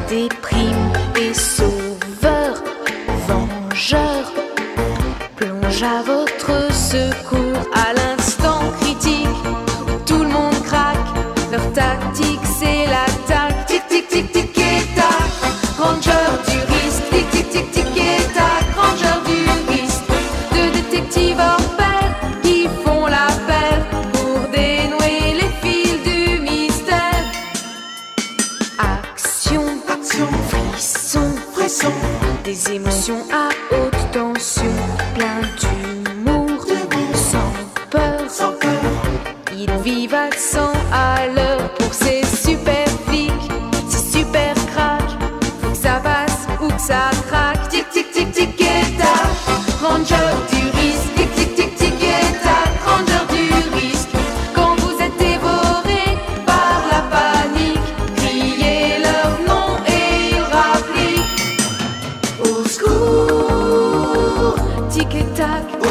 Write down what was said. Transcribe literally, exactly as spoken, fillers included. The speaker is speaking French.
déprime et sauveur, vengeur, plonge à votre secours à l'instant critique où tout le monde craque. Leur tactique c'est l'attaque. Tic tic tic tic et tac, ranger du risque. Tic tic tic tic et tac, ranger du risque. Deux détectives hors pair qui font la paire pour dénouer les fils du mystère. Action, Action, frisson, frisson, des émotions à haute tension, plein d'humour, sans peur, sans peur. ils vivent à cent à l'heure pour ces super flics, ces super cracks. Faut que ça passe ou que ça craque. Tic tic tic tic et tac, ranger du risque. Tic tic tic tic et tac, ranger du risque. Quand vous êtes dévoré par la panique, criez leur nom et ils rappliquent. Au secours, tic et tac.